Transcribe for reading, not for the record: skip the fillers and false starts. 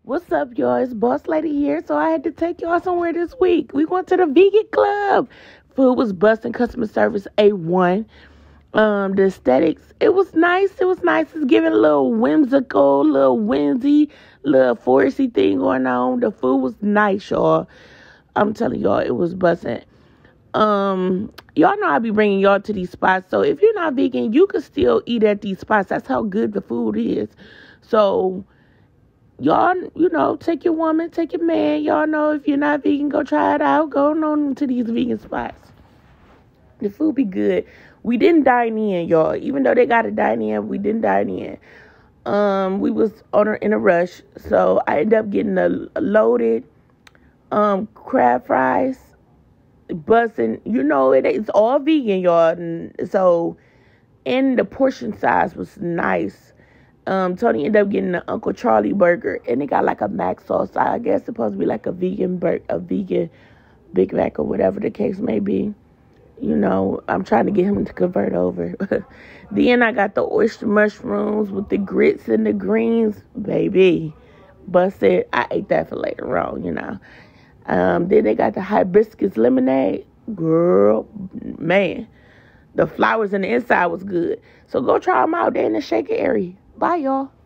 What's up, y'all? It's Boss Lady here. So I had to take y'all somewhere this week. We went to the vegan club. Food was busting, customer service A1. The aesthetics, it was nice. It's giving a little whimsical, little whimsy, little foresty thing going on. The food was nice, y'all. I'm telling y'all, it was busting. Y'all know I be bringing y'all to these spots. So if you're not vegan, you can still eat at these spots. That's how good the food is. So y'all, take your woman, take your man. Y'all know if you're not vegan, go try it out. Go on to these vegan spots. The food be good. We didn't dine in, y'all. Even though they got to dine in, we didn't dine in. We was in a rush. So I ended up getting a loaded crab fries. Bussing. It's all vegan, y'all. And the portion size was nice. Tony ended up getting an Uncle Charlie burger, and it got like a mac sauce. I guess it's supposed to be like a vegan Big Mac or whatever the case may be. I'm trying to get him to convert over. Then I got the oyster mushrooms with the grits and the greens, baby. Busted. I ate that for later on, Then they got the hibiscus lemonade. Girl, man. The flowers in the inside was good. So go try them out. They're in the shaker area. Bye, y'all.